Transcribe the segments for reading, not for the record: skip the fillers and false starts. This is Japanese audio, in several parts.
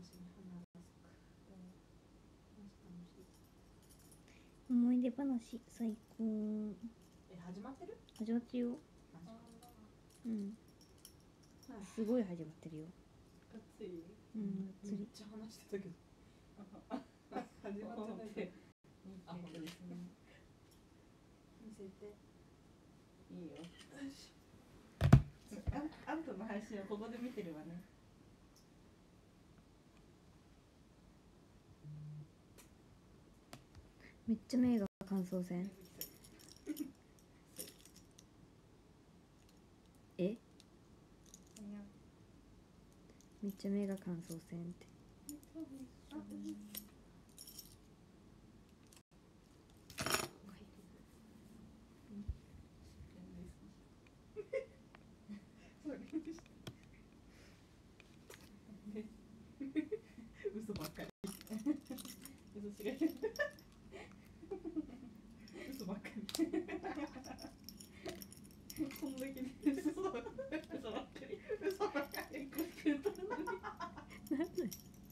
思い出話最高。 始まってる？ 始まってるよ。うん。すごい始まってるよ。 がっつり。 うん、 めっちゃ話してたけど。始まってないけど。あ、本当ですね。見せて。いいよ。あんたの配信はここで見てるわね。 めっちゃ目が乾燥せん？え？めっちゃ目が乾燥せんって。 嘘ばっかり。嘘しがい。嘘ばっかり。こんだけで嘘ばっかり。嘘ばっかり。 なんで？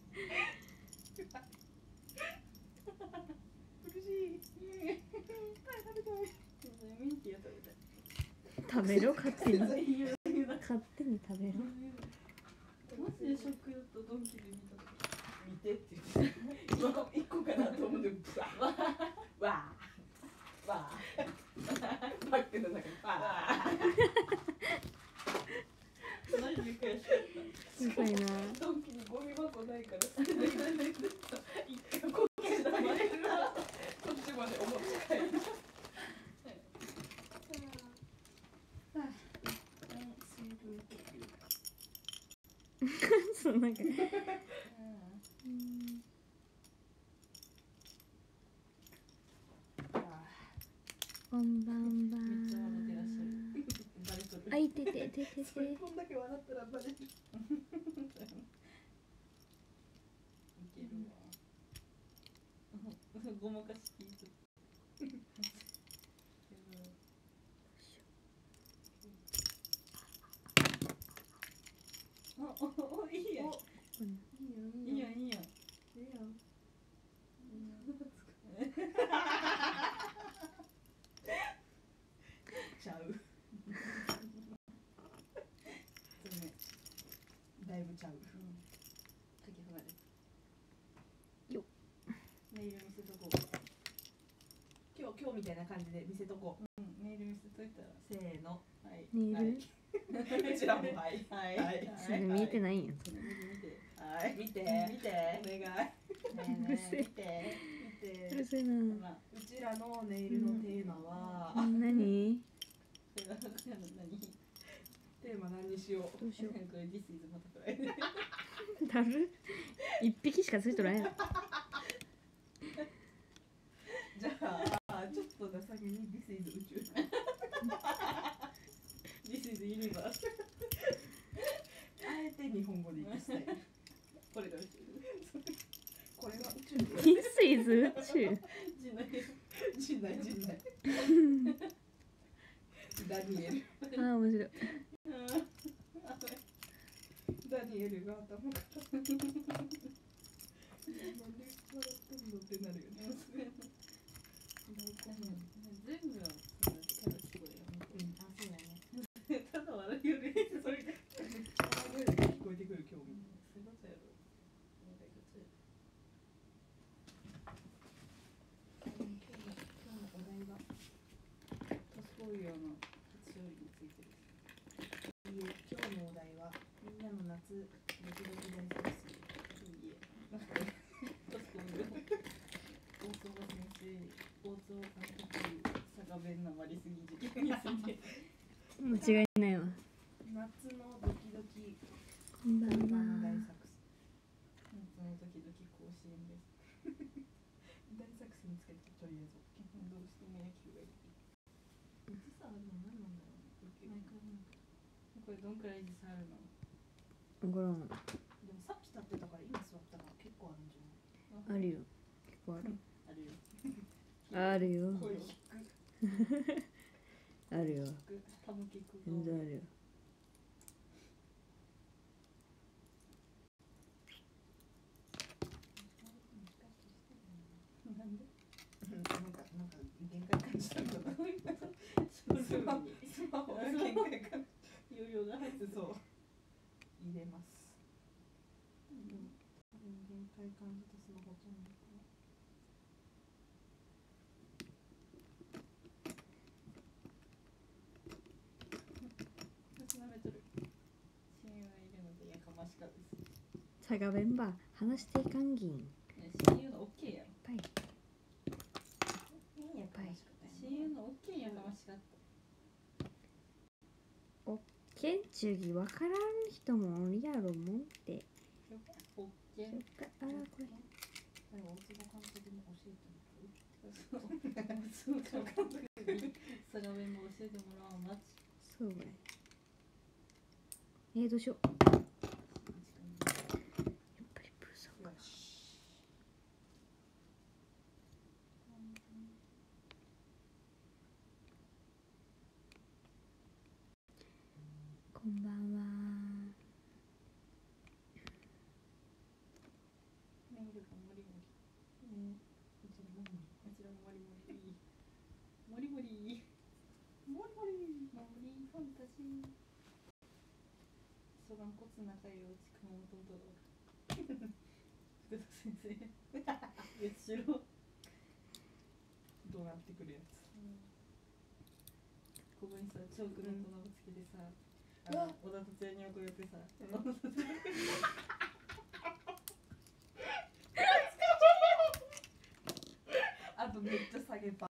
苦しい。食べたい。ミンティア食べたい。 食べろ、勝手に。勝手に食べろ。 マジでショックだったドンキで見た時。見てって言って。今1個かなと思ってわーわーわーバッグの中にわー何で悔しかった。 うるさいな。 ドンキにゴミ箱ないから一回こっちまでこっちまでお持ち帰る。 そうなんか。こんばんは。 めっちゃ笑ってらっしゃる。バレとる。 あ、いててててて。 こんだけ笑ったらバレる。いけるわ。ごまかし聞いて。お、いいや。いいやんいいやん。いいやん。ちゃう。だいぶちゃう。かけ離れ。 よ。 ネイル見せとこう。今日みたいな感じで見せとこう。ネイル見せといたら。せーの。はい。 ネイル？ うちらもはい。はい。 それ見えてないんや。それ。 はい。見て。見て。お願い。見て。 うるせえな。 うちらのネイルのテーマは。 何？ テーマ何にしよう。 どうしよう。 これ This is またくらい。 だる？一匹しかついとらんやん。 じゃあちょっと情けに This is 宇宙。This is universe。あえて日本語で言いたい。これが宇宙。これが宇宙。 This is 宇宙。 陣内。ダニエル。 ああ、面白い。 ダニエルが頭から。なんで笑ってんのってなるよね。全部はそうだけど、あ、そうだね。ただ笑うよね。それが聞こえてくる興味。そういうことやろ。今日のお題はトスポイオの初勝利についてです。いいえ、今日のお題はみんなの夏ドキドキ大作戦。いいえ、なんかトスポイオ大坪先生、大坪監督、佐賀弁なまりすぎ事件について。 間違いないわ。 夏のドキドキ。 こんばんは。 大作戦。夏のドキドキ甲子園です。大作戦につけてとりあえずどうしても野球がいい。時差あるの何なんだろうね。これどんくらい時差あるの？ わからん。 でもさっき立ってたから今座ったから結構あるんじゃない？ あるよ。結構ある。 あるよ。 あるよ。 声低く。 あるよ。 多分聞く。 全然あるよ。 そう入れます。多分限界感じてスマホちゃんだから。私舐めとる。親友がいるのでやかましかです。 佐賀弁ば話していかんぎん。 親友の OK やろ。 パイ。 やかましかった。親友の OK やかましかった。 けんちゅうぎわからん人もおるやろもんって。 OK。 あらこれ。 大坪監督に教えてもらう。大坪監督に佐賀弁も教えてもらわんまち。 そうばい。どうしよう。やっぱりプーさんかな。こんばんは。 メールがもりもり。うちらもりもり。もりもり。もりもり。もりファンタジー。そがんこつ仲良いちくもとんとろ。福田先生。月城。どうなってくるやつ。ここにさ、チョークの粉をつけてさ、小田達也に送ってさ、あとめっちゃ下げパン。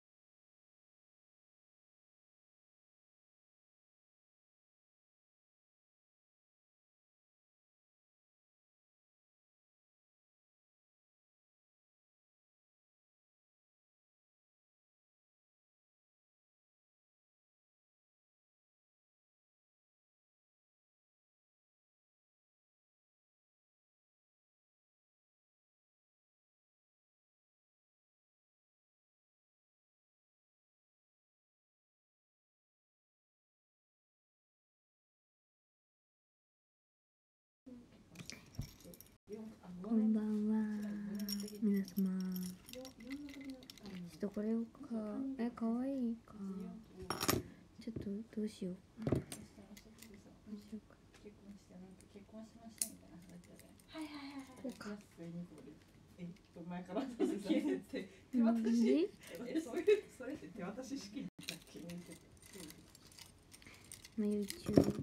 こんばんは皆様。ちょっとこれをかわいいか。ちょっとどうしよう。どうしようか。 結婚しましたみたいな話だよね。はい。 こうか。 前から手渡し。それって手渡し式だっけ。 まあ YouTube。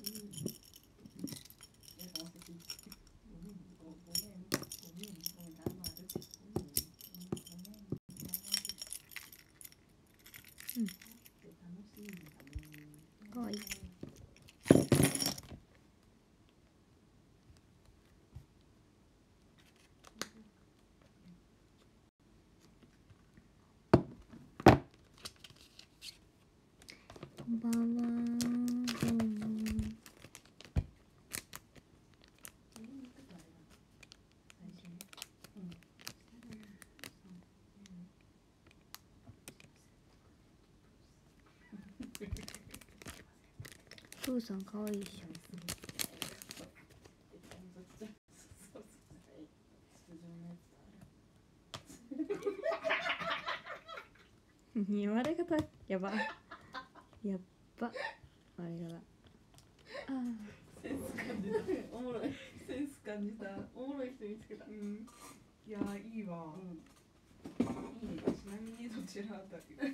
かわいい。こんばんは。どうも。プーさんかわいいでしょ。言われ方やば。やっば。あれが。 センス感じた。おもろい。センス感じた。おもろい人見つけた。いやいいわ。いいね。ちなみにどちらあたりが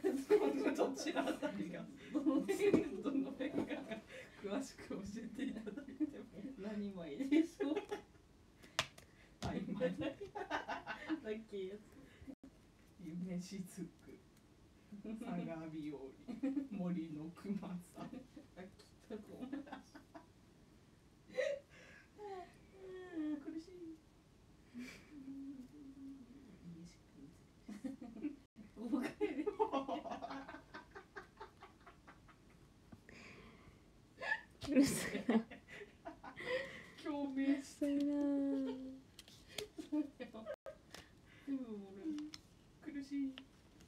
どの辺が詳しく教えていただいても。何枚でしょう。曖昧。ラッキーやつ。夢しずく。佐賀日和。森の熊さん。秋田ごま。苦しい。おかえり。 うるさいな。 共鳴したいな。 苦しい。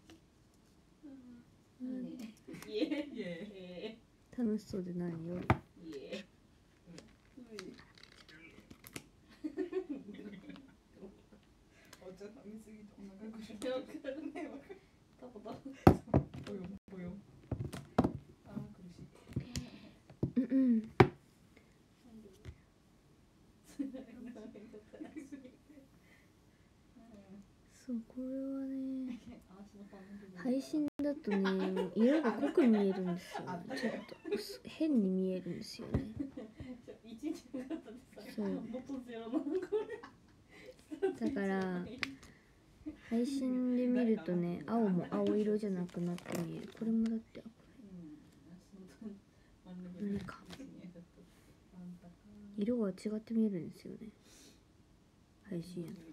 楽しそうでないよ。 お茶飲みすぎてお腹ぐしゃぐしゃ。タポタポ。ぽよぽよ。苦しい。 そう、これはね、配信だとね、色が濃く見えるんですよ、ね。ちょっと変に見えるんですよね。そう。だから配信で見るとね、青も青色じゃなくなって見える。これもだってこれ何か色が違って見えるんですよね。配信やと。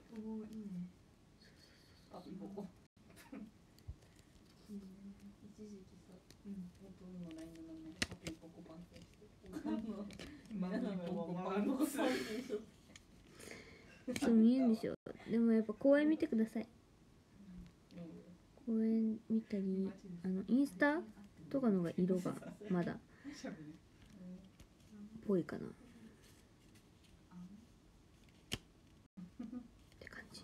そう見えるんですよ。でもやっぱ公園見てください。公園見たり、インスタとかのが色がまだぽいかなって感じ。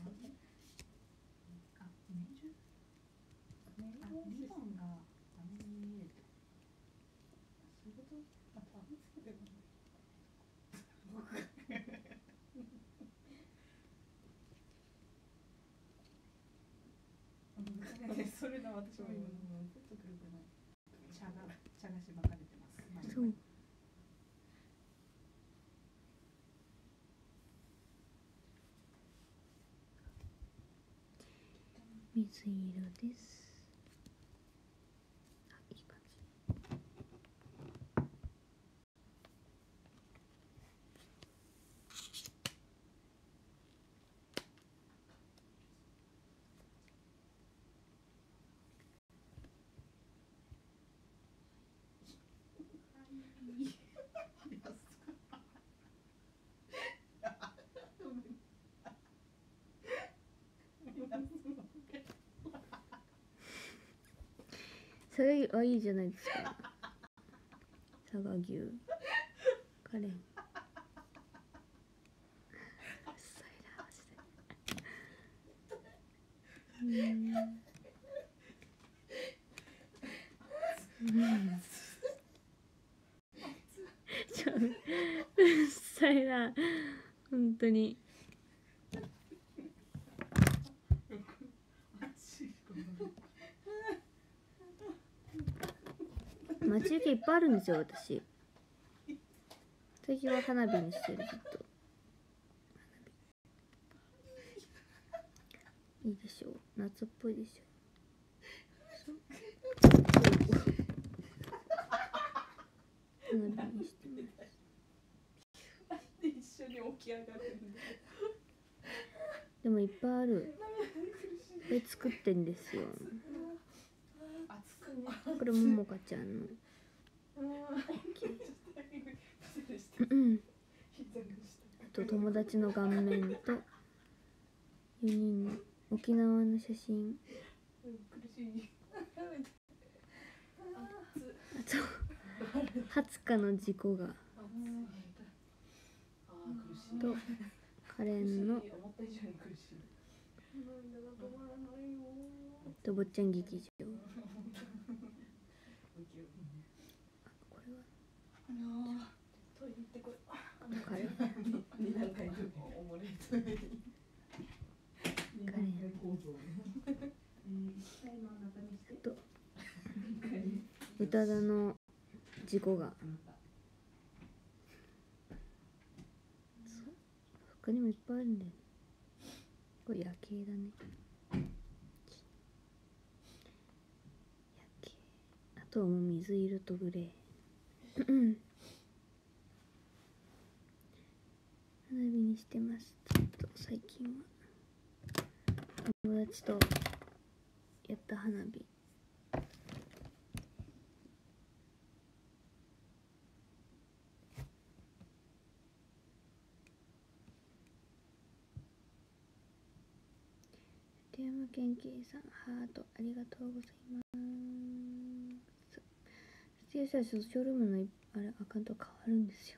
それだ、私も今茶菓子巻かれてます。 そう。水色です。あ、いい感じ。それはいいじゃないですか。佐賀牛カレン。うっさいな、本当に。待ち受けいっぱいあるんですよ、私。最近は花火にしてる、ずっと。いいでしょう、夏っぽいでしょ。花火にしてます。 一緒に起き上がるんだ。 でもいっぱいある。これ作ってんですよ。これももかちゃんの。あと友達の顔面と4人の沖縄の写真。あと20日の事故がとカレンのと坊ちゃん劇場。これはカレン。と宇多田の事故が。他にもいっぱいあるんだよね。これ夜景だね。夜景。あとはもう水色とグレー。花火にしてます。ちょっと最近は友達とやった花火。富山県警さん、ハートありがとうございます。卒業したらショールームのあれアカウント変わるんですよ。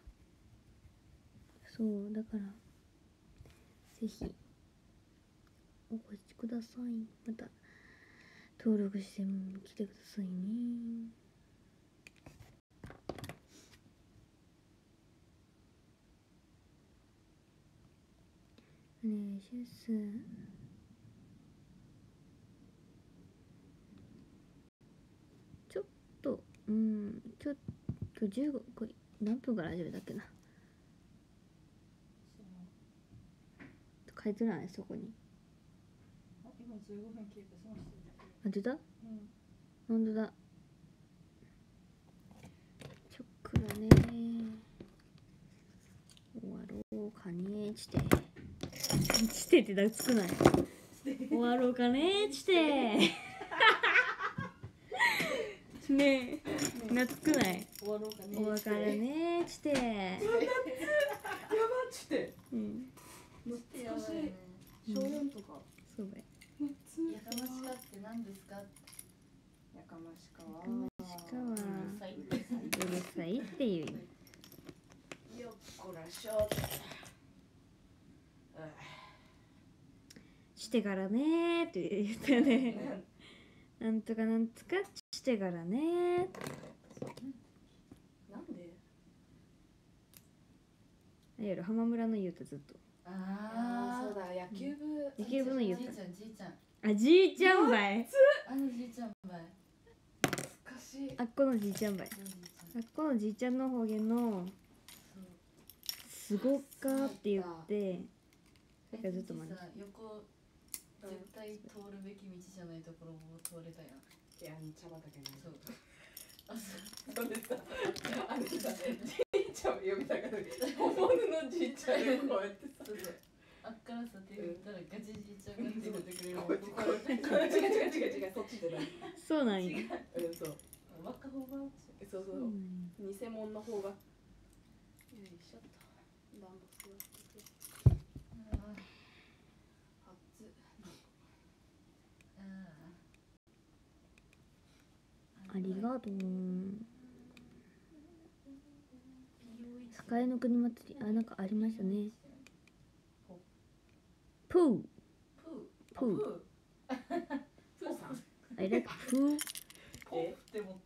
そうだからぜひお越しください。また登録して来てくださいね。 お願いします。ちょっとちょっと15これ何分から始めたっけな。書いてないそこに。 あ、今15分経過しました。 あ、出た？ うん。 ほんとだ。ちょっくらね終わろうかねちてちてってだつくない終わろうかねちてねえ懐くない。 終わろうかね。 お別れねちてやばっちて。 うん。 懐かしい。小4とか。 そうだよ。 やかましかって何ですか？ やかましかは。 やかましかはうるさい。 うるさいっていう意味。 よっこらしょ。 してからねーって言ったよね。なんとかなんとかしてからねー。 なんで？ あやる浜村の言うたずっと。 あそうだ、野球部。 野球部の言うた。 じいちゃんじいちゃん。 あ、じいちゃんばい。 あのじいちゃんばい。 懐かしい。 あっこのじいちゃんばい。あっこのじいちゃんの方言のすごっかーって言ってだからずっと真似して。 横絶対通るべき道じゃないところを通れたやん。 いや、茶畑の。 そう。あ、 それさ、あれさ、じいちゃんを呼びたから本物のじいちゃんでこうやってさ、 そうそう。あっからさ手振ったらガチじいちゃんが手振ってくれる。 こうやって違うそっちじゃない。 そうなんや。 そうわっかほうがそうそうなんや。 偽物の方が。よいしょっと。暖房座ってて。 ありがとう。栄の国祭り、あ、なんかありましたね。プープープーさん。 I like プーポッって思った。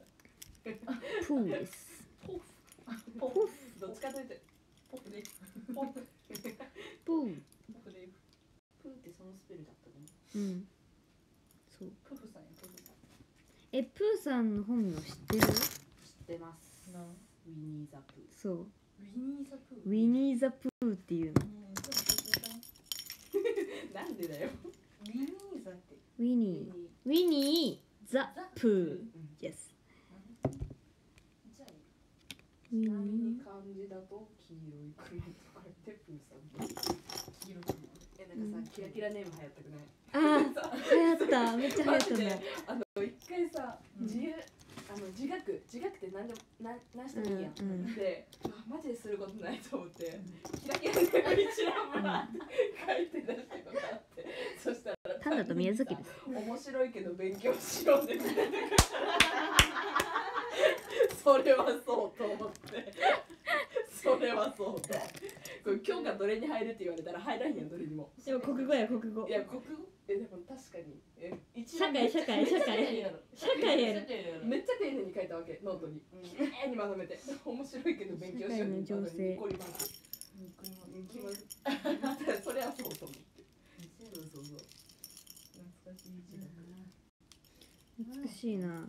プーです。 ポフどっちかというとポフでポフプーポフでプーってそのスペルだったの？ うんそう。 プフさんやプフさん。 え、プーさんの本名知ってる？ 知ってます。ウィニーザプー。 そう。 ウィニーザプー。 ウィニーザプーっていうの。 なんでだよ。 ウィニーザってウィニー。ウィニーザプー。Yes。 じゃあウィちなみニに漢字だと黄色いクレとか言ってプーさん。 黄色くななんかさ、キラキラネーム流行ったくない？ ー。あー、流行った。めっちゃ流行ったね。 一回さ、自学って何でも何してもいいやん。で、マジですることないと思って、キラキラネーム一覧ブラって書いて出したことがあって、そしたらタンダと宮崎です。 面白いけど勉強しようでみたいな。それはそうと思って。それはそうと。これ教科どれに入るって言われたら入らんやんどれにも。 でも国語や国語。 いや国語でも確かに社会社会社会やる。 めっちゃ丁寧に書いたわけノートに。綺麗にまとめて面白いけど勉強しように社会の情勢ニコリマーク。それはそうと思って。そう。懐かしい字だ懐かしいな。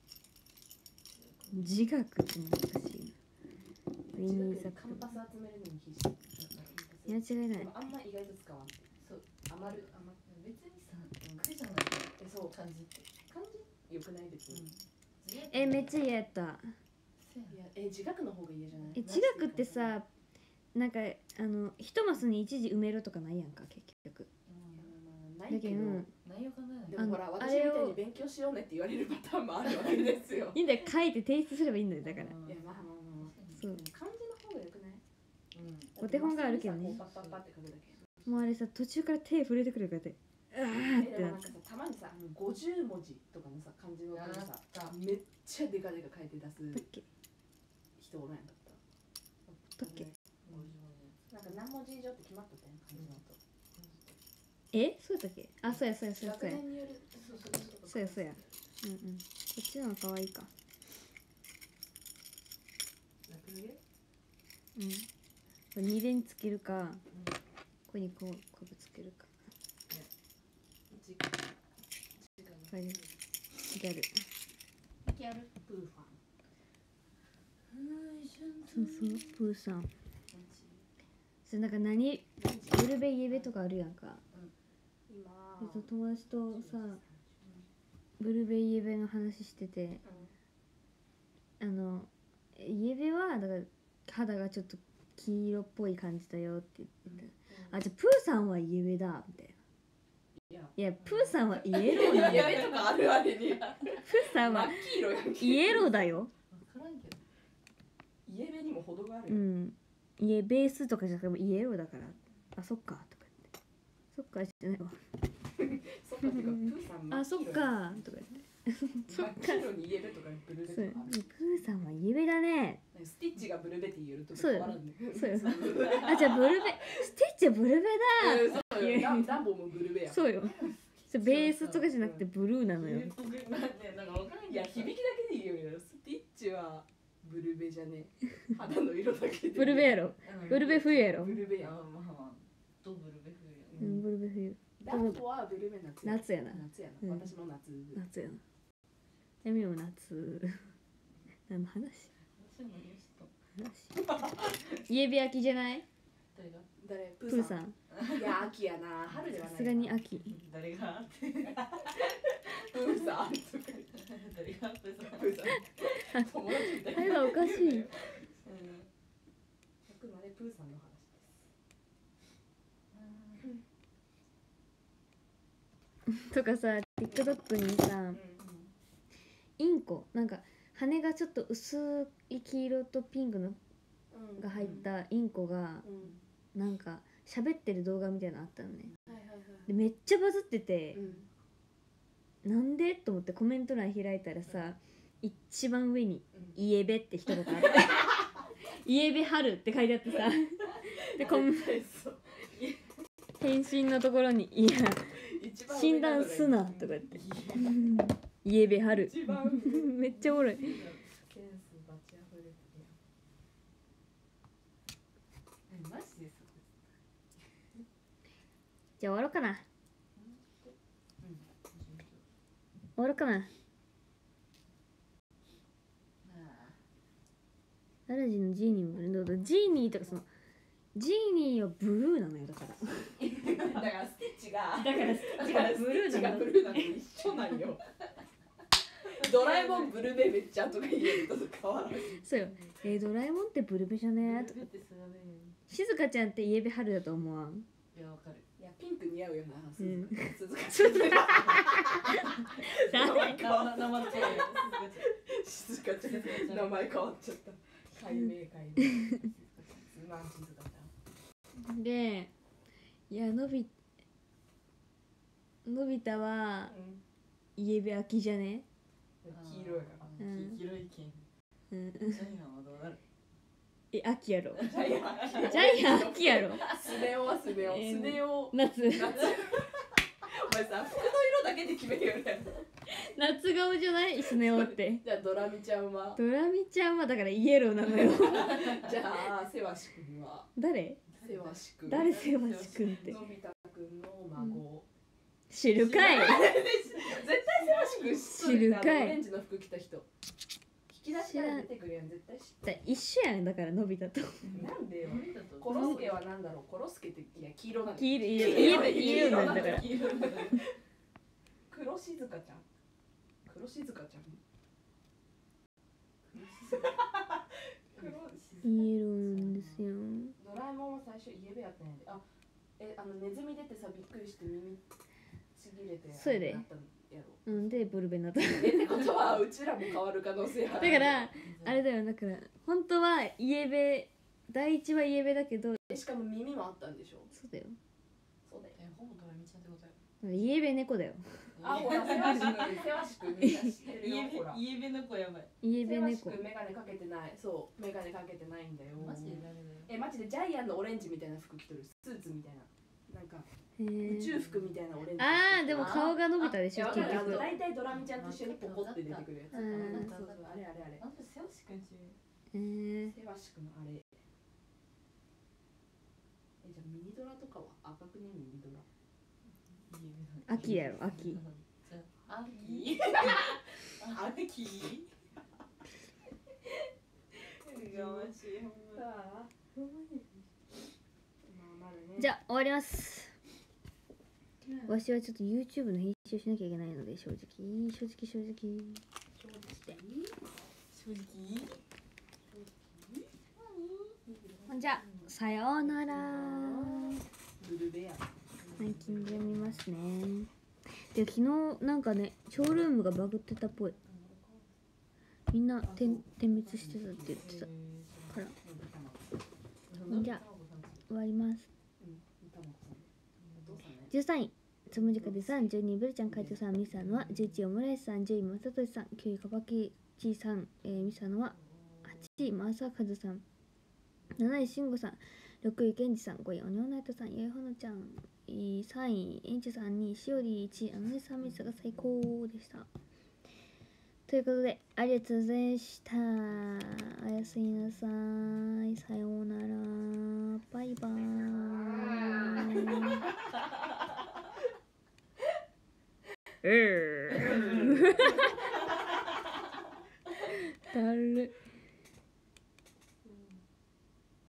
自学って懐かしいな。ウィニーザプー。 カンパス集めるのに必死。 間違いない。 あんま意外と使わん。 そう余る別にさ苦じゃないそう感じって漢字良くない別に。 え、めっちゃ嫌やった。 いや自学の方が嫌じゃない？ え、自学ってさ、なんか一マスに一字埋めるとかないやんか結局。 ないけど。 内容かな。 でもほら私みたいに勉強しようねって言われるパターンもあるわけですよ。 いいんだよ、書いて提出すればいいんだよだから。 いやまあそう。 漢字の方が良くない？ お手本があるけどね。 パッパッパって書くだけ。 もうあれさ、途中から手触れてくるからで、あーってなって。 でもなんかさ、たまにさ、50文字とかのさ漢字のさ、めっちゃデカデカ書いて出す人おらんかった。 だっけ？ なんか何文字以上って決まったって漢字のと。 え、そうだっけ？あ、そうや。 学年による。 そうや。こっちの方が可愛いか。これ2連つけるか、ここにこうぶつけるか。 時間これです。ギャル。 ギャルプーファそうそう、プーさん。そうなんかブルベイエベとかあるやんか。 今友達とさ、ブルベイエベの話してて、イエベはだから肌がちょっと黄色っぽい感じだよって言ってた。あ、じゃあプーさんはイエベだみたいな。いや、プーさんはイエローなんだよ。 イエベとかあるあれにプーさんは真っ黄色やんけ。 イエローだよ。 分からんけどイエベにも程があるよ。 うん。イエベースとかじゃなくてイエローだから。あ、そっかとか言って。そっかじゃないわ。 そっかっていうかプーさんあ、そっかとか言って。そっか。 真っ黄色にイエベとかブルベとそうかある。 プーさんはイエベだね。 スティッチがブルベって言えるとそうよ変わらんね。 そうよ。あ、じゃあブルベ、スティッチはブルベだ。 そうよ。ダンボもブルベや。 そうよ。それベースとかじゃなくてブルーなのよ。 なんか分からんいや響きだけでいいよ。スティッチはブルベじゃねえ。肌の色だけで。 ブルベやろ。ブルベ冬やろ。 ブルベや。 まあドブルベフうん、ブルベ冬。 ダンボはブルベ夏。 夏やな。 夏やうんな。私も夏。 夏やな。エミも夏。何の話？イエベ秋じゃない？ 誰が誰？ プーさん。 いや秋やな。春ではない。 さすがに秋。 誰がプーさん。 誰がプーさんプーさん。友達みたいな。 あれはおかしい。 あくまでプーさんの話です。 とかさ、TikTok にさ、インコなんか羽がちょっと薄い黄色とピンクのが入ったインコがなんか喋ってる動画みたいなのあったのね。でめっちゃバズってて、なんでと思ってコメント欄開いたらさ、一番上に「イエベ」って一言あって「イエベ春」って書いてあってさ、で返信のところに「いや診断すな」とか言って「イエベ春」めっちゃおもろい。 マジですじゃあ終わろうかな。終わろうかな。アラジンのジーニーもどうぞ。ジーニーとかそのジーニーはブルーなのよ。だからだからスティッチがだからスティッチがブルーなの。 ブルーなの一緒なんよ。ドラえもんブルベめっちゃとか言えると変わらない。 そうよ。ドラえもんってブルベじゃねとか。静香ちゃんってイエベ春だと思わん？ いやわかる。 いやピンク似合うよな。 うん鈴鹿誰？ 名前違うよ。 静香ちゃん名前変わっちゃった。解明。まあ静香ちゃん。 で、いやのび太はイエベ秋じゃね？ 黄色やから。 黄色い剣。 うん。 ジャイアンはどうなる？ 秋やろ。 ジャイアン。 ジャイアン秋やろ。 スネ夫はスネ夫。スネ夫。 夏。 お前さ服の色だけで決めるよね。 夏顔じゃないスネ夫って。 じゃあドラミちゃんは。 ドラミちゃんはだからイエローなのよ。 じゃあセワシ君は。 誰？ セワシ君。 誰セワシ君って。 のび太君の孫。 知るかい。 絶対セワシ君知るかい。 オレンジの服着た人。引き出しから出てくるやん絶対知ってる。 一緒やんだからのび太と。 なんでよ。コロスケはなんだろう。コロスケっていや黄色なんだ。 黄色イエローなんだから。 黒静香ちゃん。黒静香ちゃん。 イエローなんですよ。 ドラえもんは最初イエベやったんやで。ネズミ出てさびっくりして耳ちぎれて。 それでなったんやろ。 うんでブルベになった。 ってことはうちらも変わる可能性ある。 だからあれだよ。だから本当はイエベ第一はイエベだけど。 しかも耳もあったんでしょ。 そうだよ。 そうだよ。 ほぼドラミちゃんってことや。 イエベ猫だよ。 あ、ほら、セワシ君みんな知ってるよ。ほら。 イエベの子やばい。 イエベセワシ猫。 君メガネかけてない。そう、メガネかけてないんだよ。 マジで誰だよ。 マジでジャイアンのオレンジみたいな服着とる。スーツみたいな。なんか宇宇宙服みたいなオレンジ。 ああでも顔が伸びたでしょ結局。 大体ドラミちゃんと一緒にポコって出てくるやつ。 うんそうそう、あれあれあれ。 あんたセオシ君ち。 セワシ君あれ。じゃあミニドラとかは赤くねミニドラ。 秋やろ秋。 じゃあ秋秋がましいほんまに。 じゃあ終わります。わしはちょっと YouTube の編集しなきゃいけないので正直正直じゃあさようなら。 ブルベや。 ランキング読みますね。で昨日なんかねショールームがバグってたっぽい。みんな点滅してたって言ってたからじゃあ終わります。13位つむじかでさん、12位ベルちゃん、海斗さん、ミサノは11位オムライスさん、10位まさとしさん、9位かばきちさん、ミサノは8位まさかずさん、7位しんごさん、6位けんじさん、5位おにょないとさん、ゆいほのちゃん、3位えんちゅさん、2位しおり、1位あのねさん、ミサが最高でした。ということでありがとうございました。おやすみなさい。さようなら。バイバーイ。だる。